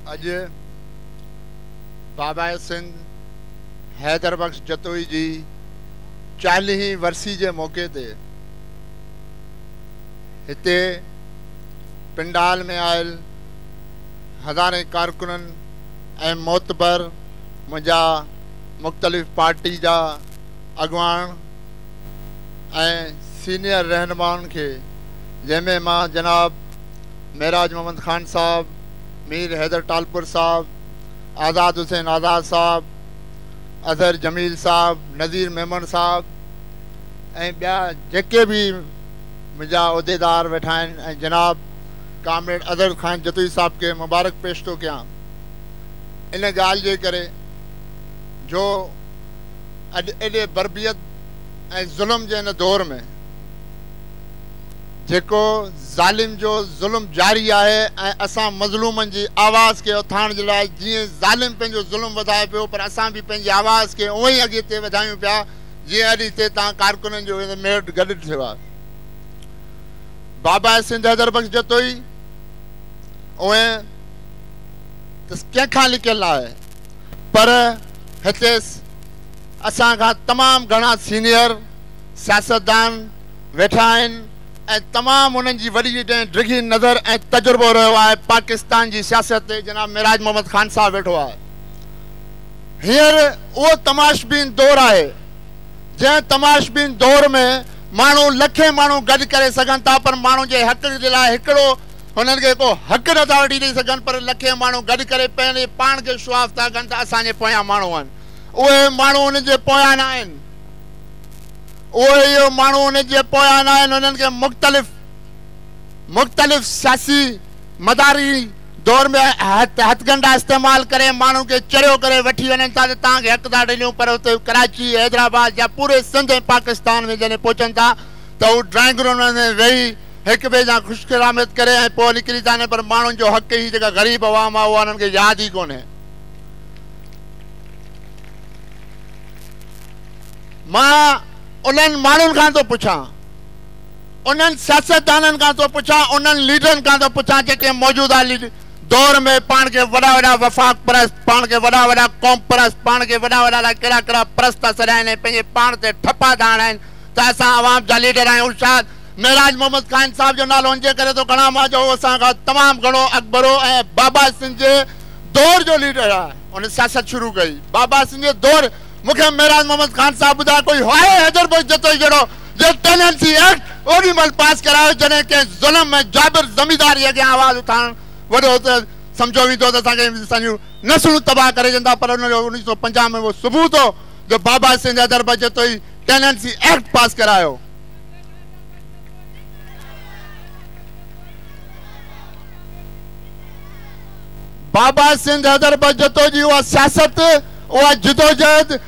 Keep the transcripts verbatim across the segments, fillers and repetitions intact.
अज बाबा सिंध हैदर बख्श जतोई जी चालीहीं वर्सी के मौके ते हिते पिंडाल में आयल हज़ारे कारकुनन ए मोतबर मुझा मुख्तलिफ पार्टी जा अगवान ए सीनियर रहनुमान के जैमें मां जनाब मेराज मोहम्मद खान साहब, मीर हैदर टालपुर साहब, आज़ाद हुसैन आज़ाद साहब, अजहर जमील साहब, नज़ीर मेमन साहब ए बिया जेके भी मुझा उहदेदार वेठा आहिनि ऐं जनाब कामरेड अजहर खान जतोई साहब के मुबारक पेश तो कयां इन गाल जे करे जो अॼु एॾे बरबियत ऐं ज़ुल्म जे इन दौर में जेको ज़ालिम जो ज़ुल्म जारी आहे ऐं असां मज़लूमनि जी आवाज़ खे उथाइण जे लाइ जीअं ज़ालिम पंहिंजो ज़ुल्म वधाए पियो पर असां बि पंहिंजी आवाज़ खे उअं ई अॻिते वधायूं पिया जीअं अॼु हिते तव्हां कारकुननि जो मेड़ गॾु थियो आहे। बाबा सिंध हैदर बख्श जतोई उहे त कंहिंखां लिकियलु आहे पर हिते असां खां तमामु घणा सीनियर सियासतदान वेठा आहिनि ऐं तमामु उन्हनि जी वॾी डिघी नज़र ऐं तजुर्बो रहियो आहे पाकिस्तान जी सियासत ते। जनाब मेराज मोहम्मद खान साहब वेठो आहे। हींअर उहो तमाशबीन दौर आहे जंहिं तमाशबीन दौर में माण्हू लखे माण्हू गॾु करे सघनि था पर माण्हू जे हक़ जे लाइ हिकिड़ो हुननि खे को हक़ नथा वठी ॾेई सघनि पर लखे माण्हू गॾु करे पंहिंजे पाण खे शुआफ़ था कनि त असांजे पोयां माण्हू आहिनि। उहे माण्हू उन्हनि जे पोयां न आहिनि, उहे इहो माण्हू उन जे पोयां न आहिनि। उन्हनि खे मुख़्तलिफ़ मुख़्तलिफ़ सियासी मदारी दौर में हथगंडा इस्तेमालु करे माण्हू खे चरियो करे वठी वञनि था त तव्हांखे हक़ था ॾियूं पर हुते कराची हैदराबाद या पूरे सिंध ऐं पाकिस्तान में जॾहिं पहुचनि था त हू ड्राइंग रूम में वेही हिक ॿिए सां ख़ुशकिरामत करे ऐं पोइ निकिरी था वञनि पर माण्हुनि जो हक़ ई जेका ग़रीब अवाम आहे उहा उन्हनि खे यादि ई कोन्हे। मां उन्हनि माण्हुनि खां थो पुछां, उन्हनि सियासतदाननि खां थो पुछां, उन्हनि लीडरनि खां थो पुछां जेके मौजूदा दौर में पाण खे वॾा वॾा वफ़ाक़ परस्त, पाण खे वॾा वॾा क़ौम परस्त, पाण खे वॾा वॾा कहिड़ा कहिड़ा परस्त था सॾाइनि ऐं पंहिंजे पाण ते ठपा था हणाइनि त असां आवाम जा लीडर आहियूं। शायद मेराज मोहम्मद खान साहब जो नालो हुनजे करे थो खणां मां जो असां खां तमामु घणो अकबरो ऐं बाबा सिंध जे दौर जो लीडर आहे। उन सियासत शुरू कई बाबा सिंध जे दौर। मूंखे मेराज मोहम्मद खान साहब ॿुधायो कोई आहे हैदर बख्श जतोई जहिड़ो जो टेनेंसी एक्ट ओॾी महिल पास करायो जॾहिं कंहिं ज़ुल्म ऐं जाबिर ज़मीदारी अॻियां आवाज़ उठाइण वॾो त सम्झो वेंदो त असांखे असांजूं नसलूं तबाह करे वेंदा पर उनजो उणिवीह सौ पंजाह में उहो सबूत हो जो बाबा Sindh Haider Bakhsh Jatoi tenancy act pass करायो। बाबा सिंध हैदर बख्श जतोई जी उहा सियासत उहा जिदोजहद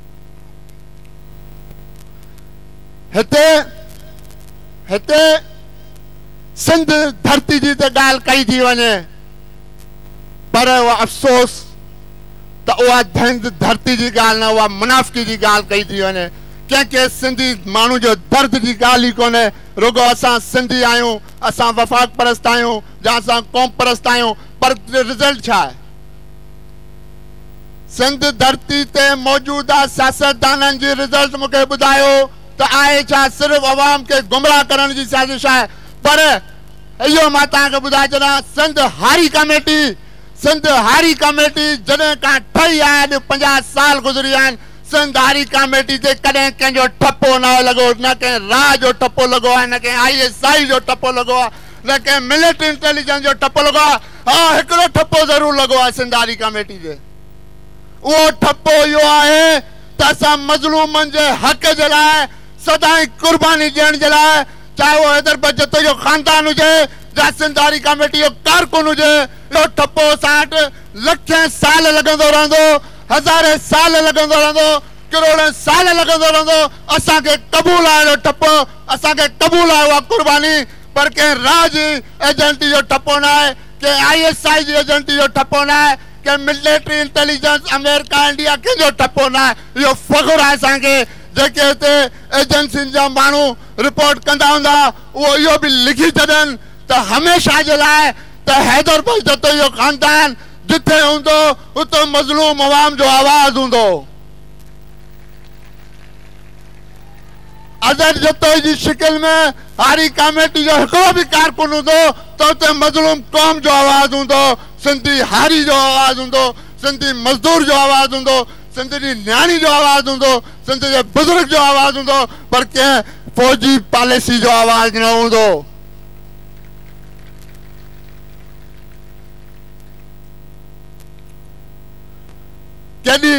हिते हिते सिंध धरती जी ते ॻाल्हि कई थी वञे पर उहा अफ़सोस त उहा धरती जी ॻाल्हि न उहा मुनाफ़िकी जी ॻाल्हि कई थी वञे। कंहिंखे सिंधी माण्हू जो दर्द जी ॻाल्हि ई कोन्हे, रुगो असां सिंधी आहियूं, असां वफ़ाक़ परस्त आहियूं या असां क़ौम परस्त आहियूं पर रिज़ल्ट छा आहे? सिंध धरती ते मौजूदा सियासतदाननि जी रिज़ल्ट मूंखे ॿुधायो त आहे छा? सिर्फ़ अवाम खे गुमराह करण जी साज़िश आहे। पर इहो मां तव्हांखे ॿुधाए छॾियां सिंध हारी कमेटी सिंध हारी कमेटी जॾहिं खां ठही आहे अॼु पंजाह साल गुज़री विया आहिनि। सिंध हारी कमेटी ते कॾहिं कंहिंजो ठपो न लॻो, न कंहिं राह जो ठपो लॻो आहे, न कंहिं आई एस आई जो ठपो लॻो आहे, न कंहिं मिलिट्री इंटेलिजेंस जो ठपो लॻो आहे। हा हिकिड़ो ठपो ज़रूरु लॻो आहे सिंध हारी कमेटी ते। उहो ठपो इहो आहे त असां मज़लूमनि जे हक़ जे लाइ सदाईं कुर्बानी ॾियण जे लाइ चाहे उहो हैदर बख्श जतोई जो ख़ानदान हुजे या सिंध हारी कमेटी जो कारकुन हुजे, इहो ठपो असां वटि लखे साल लॻंदो रहंदो, हज़ारे साल लॻंदो रहंदो, करोड़े साल लॻंदो रहंदो। असांखे क़बूल आहे इहो ठपो, असांखे क़बूल आहे उहा कुर्बानी पर कंहिं राह जी एजेंटी जो ठपो न आहे, कंहिं आई एस आई जी एजेंटी जो ठपो न आहे, कंहिं मिलिट्री इंटेलिजेंस अमेरिका इंडिया कंहिंजो ठपो न आहे। इहो फ़ख़ुरु आहे असांखे जेके हिते एजेंसियुनि जा माण्हू रिपोर्ट कंदा हूंदा उहो इहो बि लिखी छॾनि त हमेशह जे लाइ त हैदर बख्श जतोई जो ख़ानदान जिथे हूंदो उतो मज़लूम अवाम जो आवाज़ हूंदो। अजर जतो जी शिकिल में हारी कमेटी जो हिकिड़ो भी कारकुन हूंदो त उते मज़लूम क़ौम जो आवाज़ हूंदो, सिंधी हारी जो आवाज़ हूंदो, सिंधी मज़दूर जो आवाज़ हूंदो, सिंधी जी न्याणी जो आवाज़ हूंदो, सिंधी जे बुज़ुर्ग जो आवाज़ हूंदो, पर कंहिं फौजी पॉलिसी जो आवाज़ न हूंदो। केॾी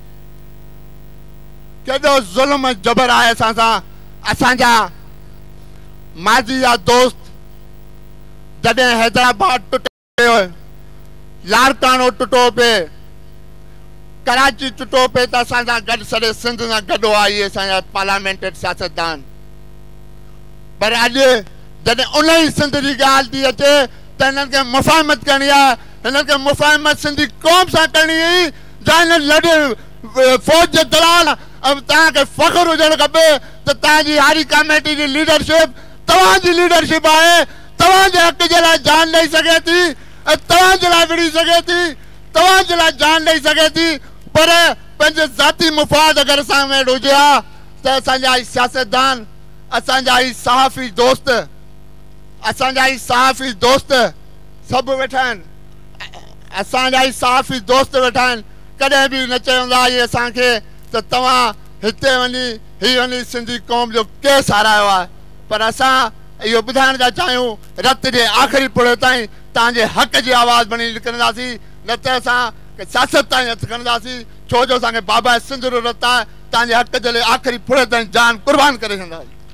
केॾो ज़ुल्म जबर आहे असां सां। असांजा माज़ी जा दोस्त जॾहिं हैदराबाद टुटे, लाड़कानो टुटो पिए, कराची टुटो पिए त असां सां गॾु सॼे सिंध सां गॾु हुआ इहे असांजा पार्लियामेंटेड सियासतदान। पर अॼु जॾहिं उन ई सिंध जी ॻाल्हि थी अचे त हिननि खे मुफ़ाहिमत करणी आहे, हिननि खे मुफ़ाहिमत सिंधी क़ौम सां करणी हुई। जंहिं लॾे फौज जे दलाल तव्हांखे फ़ख्रु हुजणु खपे त तव्हांजी हारी कमेटी जी लीडरशिप तव्हांजी लीडरशिप आहे, तव्हांजे हक़ जे लाइ जान ॾेई सघे थी ऐं तव्हांजे लाइ विड़ी सघे थी, तव्हांजे लाइ जान ॾेई सघे थी। पर पंहिंजे ज़ाती मुफ़ाद अगरि असां में हुजे हा त असांजा ई सियासतदान, असांजा ई सहाफ़ी दोस्त, असांजा ई सहाफ़ी दोस्त सभु वेठा आहिनि, असांजा ई सहाफ़ी दोस्त वेठा आहिनि। कॾहिं बि न चवंदा इहे असांखे त तव्हां हिते वञी हीअ वञी सिंधी क़ौम जो केस हारायो आहे। पर असां इहो ॿुधाइण था चाहियूं रत जे आख़िरी पुड़े ताईं तव्हांजे हक़ जी आवाज़ बणी निकिरंदासीं, न त असां सियासत ताईं हथु खणंदासीं। छो जो असांखे बाबा सिंध जो रत आहे, तव्हांजे हक़ जे लाइ आख़िरी पुड़े ताईं जान क़ुर्बान करे छॾींदासीं।